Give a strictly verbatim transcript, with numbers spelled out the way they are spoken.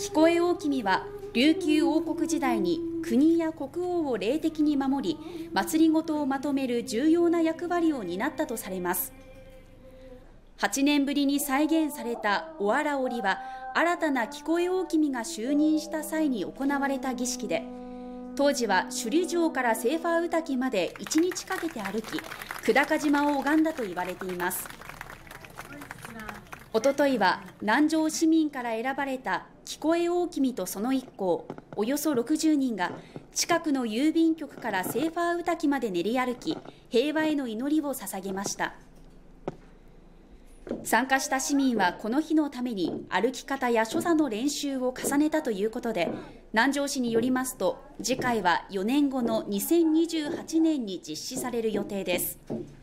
聞こえ大君は琉球王国時代に国や国王を霊的に守り、祭りごとをまとめる重要な役割を担ったとされます。はちねんぶりに再現されたおわら織は、新たな聞こえ大君が就任した際に行われた儀式で、当時は首里城からセーファーウタキまでいちにちかけて歩き、久高島を拝んだと言われています。おとといは南城市民から選ばれた聞こえ大君とその一行およそろくじゅうにんが、近くの郵便局からセーファーウタキまで練り歩き、平和への祈りを捧げました。参加した市民はこの日のために歩き方や所作の練習を重ねたということで、南城市によりますと、次回はよねんごのにせんにじゅうはちねんに実施される予定です。